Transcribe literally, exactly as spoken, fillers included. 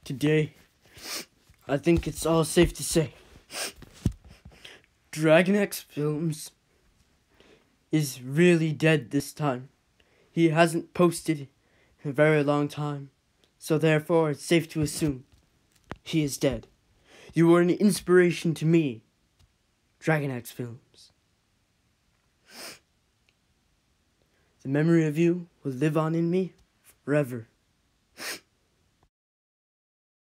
Today, I think it's all safe to say Dragonaxe Films is really dead this time. He hasn't posted in a very long time, so therefore it's safe to assume he is dead. You were an inspiration to me, Dragonaxe Films. The memory of you will live on in me forever.